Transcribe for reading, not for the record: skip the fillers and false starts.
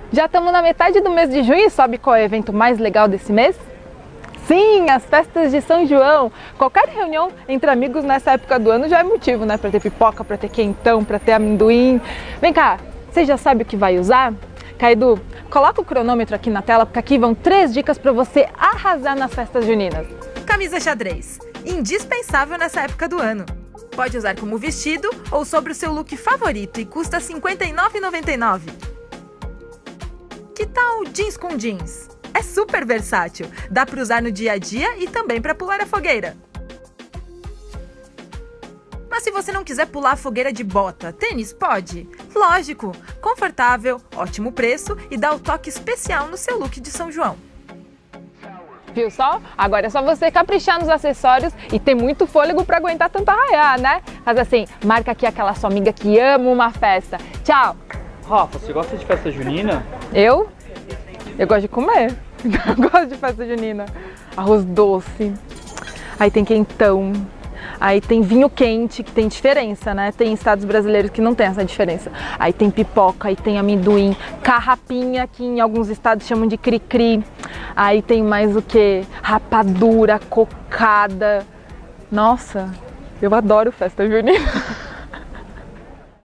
Já estamos na metade do mês de junho e sabe qual é o evento mais legal desse mês? Sim, as festas de São João. Qualquer reunião entre amigos nessa época do ano já é motivo, né? Para ter pipoca, para ter quentão, para ter amendoim. Vem cá, você já sabe o que vai usar? Caidu, coloca o cronômetro aqui na tela porque aqui vão 3 dicas para você arrasar nas festas juninas. Camisa xadrez, indispensável nessa época do ano. Pode usar como vestido ou sobre o seu look favorito e custa R$ 59,99. Que tal jeans com jeans? É super versátil, dá para usar no dia a dia e também para pular a fogueira. Mas se você não quiser pular a fogueira de bota, tênis pode? Lógico, confortável, ótimo preço e dá o toque especial no seu look de São João. Viu só? Agora é só você caprichar nos acessórios e ter muito fôlego para aguentar tanto arraiar, né? Faz assim, marca aqui aquela sua amiga que ama uma festa. Tchau! Rafa, você gosta de festa junina? Eu gosto de comer. Eu gosto de festa junina. Arroz doce, aí tem quentão, aí tem vinho quente, que tem diferença, né? Tem estados brasileiros que não tem essa diferença. Aí tem pipoca, aí tem amendoim, carrapinha, que em alguns estados chamam de cri-cri. Aí tem mais o que? Rapadura, cocada. Nossa, eu adoro festa junina.